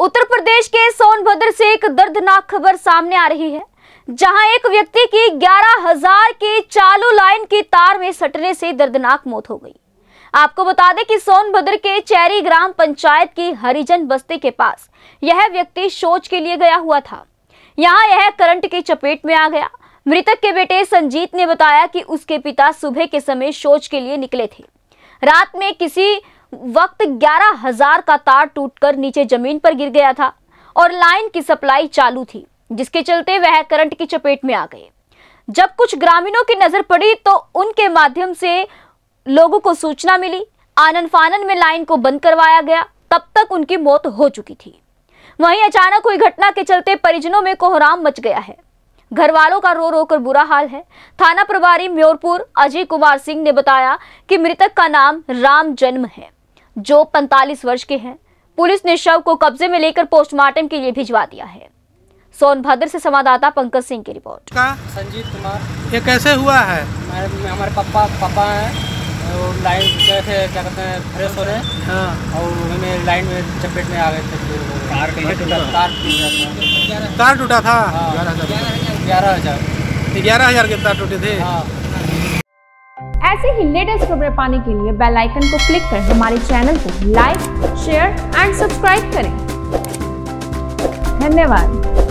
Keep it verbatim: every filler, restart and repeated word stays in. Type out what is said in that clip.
उत्तर प्रदेश के सोनभद्र से एक दर्दनाक खबर सामने आ रही है, जहां एक व्यक्ति की ग्यारह हजार की चालू लाइन की तार में सटने से दर्दनाक मौत हो गई। आपको बता दें कि सोनभद्र के चैरी ग्राम पंचायत की हरिजन बस्ती के पास यह व्यक्ति शौच के लिए गया हुआ था। यहां यह करंट की चपेट में आ गया। मृतक के बेटे संजीत ने बताया कि उसके पिता सुबह के समय शौच के लिए निकले थे। रात में किसी वक्त ग्यारह हजार का तार टूटकर नीचे जमीन पर गिर गया था और लाइन की सप्लाई चालू थी, जिसके चलते वह करंट की चपेट में आ गए। जब कुछ ग्रामीणों की नजर पड़ी तो उनके माध्यम से लोगों को सूचना मिली। आनन फानन में लाइन को बंद करवाया गया। तब तक उनकी मौत हो चुकी थी। वहीं अचानक हुई घटना के चलते परिजनों में कोहराम मच गया है। घर वालों का रो रो कर बुरा हाल है। थाना प्रभारी म्योरपुर अजय कुमार सिंह ने बताया कि मृतक का नाम राम जन्म है, जो पैंतालीस वर्ष के हैं। पुलिस ने शव को कब्जे में लेकर पोस्टमार्टम के लिए भिजवा दिया है। सोनभद्र से संवाददाता पंकज सिंह की रिपोर्ट। का संजीत कुमार। ये कैसे हुआ है? हमारे पापा पापा हैं और लाइन कैसे क्या कहते हैं फ्रेश हो रहे हैं। हाँ। और हमें लाइन में चपेट में आ गए थे। तार कहीं टूटा तार टूटा तार टूटा था। ग्यारह हजार ग्यारह हजार के तार टूटे थे। हाँ। ऐसे ही लेटेस्ट खबरें पाने के लिए बेल आइकन को क्लिक कर हमारे चैनल को लाइक, शेयर एंड सब्सक्राइब करें। धन्यवाद।